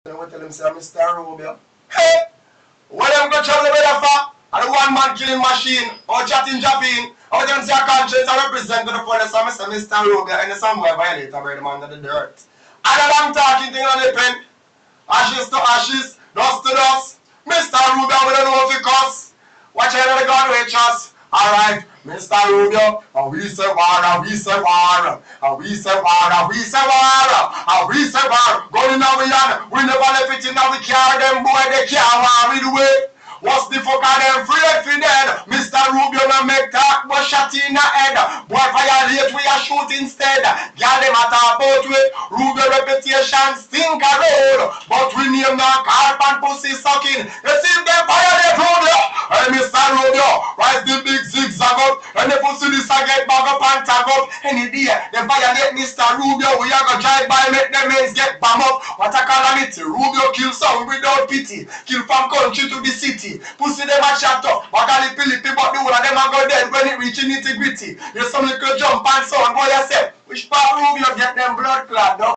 And we tell him, say, Mr. Rubio, hey, what them go trouble with for? And the one man killing machine, or chatting Japan, or them say a country is a representative for the summer, Mr. Rubio, and the somewhere violate about him under the dirt. And I'm talking thing on the pen, ashes to ashes, dust to dust. Mr. Rubio, we don't know if he cuss. Watch out the God with us. Alright, Mr. Rubio, and we say war, and we say war, and we say war, and we say war, and we say war. Going now we never left it in now we carry them boy, they can't war with the way. What's the fuck are them afraid for dead? Mr. Rubio no make talk but shot in the head. Boy violate we are shoot instead. Girl them a talk about we. Rubio reputation stink a road. But we name now carp and pussy sucking. You see them violate Rubio. Hey Mr. Rubio, rise the big zigzag up. And the pussy this a get bag up and tag up. Any day they violate Mr. Rubio. We are gonna drive by make them mates get bam up. What a calamity. Rubio kill some without pity. Kill from country to the city. Pussy them a chat up, Magali Philippi, but the one of them a go dead when it reach nitty gritty. You some little jump and sound, boy, you say, which part Rubio get them blood clot,